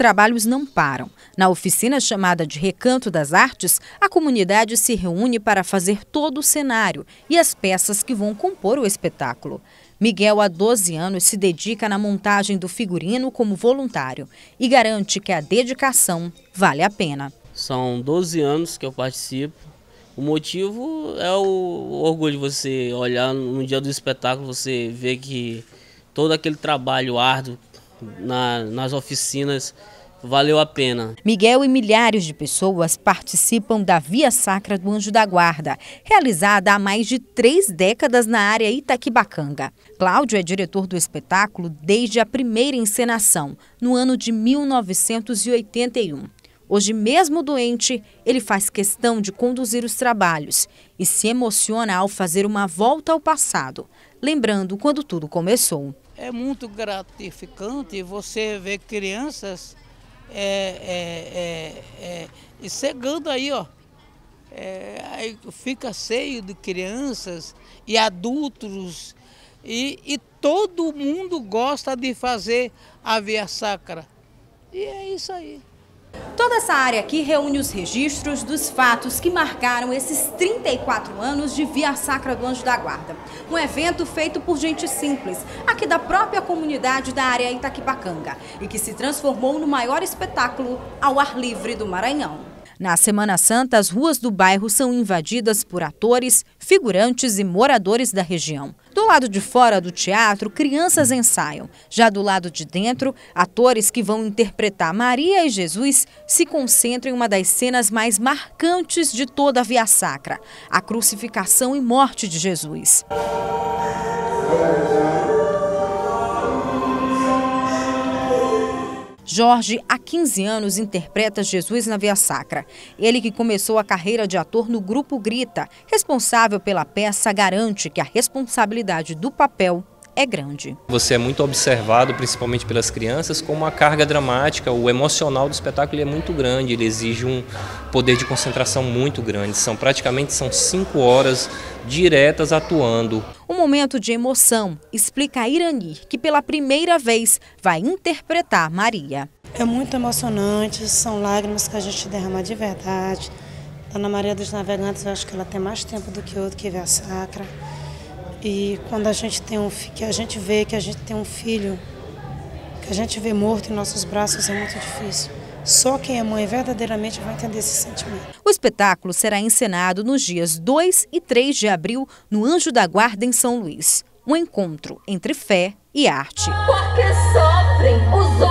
trabalhos não param. Na oficina chamada de Recanto das Artes, a comunidade se reúne para fazer todo o cenário e as peças que vão compor o espetáculo. Miguel, há 12 anos, se dedica na montagem do figurino como voluntário e garante que a dedicação vale a pena. São 12 anos que eu participo. O motivo é o orgulho de você olhar no dia do espetáculo, você ver que todo aquele trabalho árduo nas oficinas valeu a pena. Miguel e milhares de pessoas participam da Via Sacra do Anjo da Guarda, realizada há mais de 3 décadas na área Itaquibacanga. Cláudio é diretor do espetáculo desde a primeira encenação, no ano de 1981. Hoje, mesmo doente, ele faz questão de conduzir os trabalhos e se emociona ao fazer uma volta ao passado, lembrando quando tudo começou. É muito gratificante você ver crianças e chegando aí, ó. Aí fica cheio de crianças e adultos e todo mundo gosta de fazer a Via Sacra. E é isso aí. Toda essa área aqui reúne os registros dos fatos que marcaram esses 34 anos de Via Sacra do Anjo da Guarda. Um evento feito por gente simples, aqui da própria comunidade da área Itaquibacanga, e que se transformou no maior espetáculo ao ar livre do Maranhão. Na Semana Santa, as ruas do bairro são invadidas por atores, figurantes e moradores da região. Do lado de fora do teatro, crianças ensaiam. Já do lado de dentro, atores que vão interpretar Maria e Jesus se concentram em uma das cenas mais marcantes de toda a Via Sacra, a crucificação e morte de Jesus. Jorge, há 15 anos, interpreta Jesus na Via Sacra. Ele que começou a carreira de ator no Grupo Grita, responsável pela peça, garante que a responsabilidade do papel é grande. Você é muito observado, principalmente pelas crianças, como a carga dramática, o emocional do espetáculo é muito grande, ele exige um poder de concentração muito grande. Praticamente 5 horas diretas atuando. Um momento de emoção, explica a Irani, que pela primeira vez vai interpretar Maria. É muito emocionante, são lágrimas que a gente derrama de verdade. Dona Maria dos Navegantes, eu acho que ela tem mais tempo do que outro que Via Sacra. E quando a gente tem que a gente vê que a gente tem um filho, que a gente vê morto em nossos braços, é muito difícil. Só quem é mãe verdadeiramente vai entender esse sentimento. O espetáculo será encenado nos dias 2 e 3 de abril no Anjo da Guarda, em São Luís. Um encontro entre fé e arte. Porque sofrem os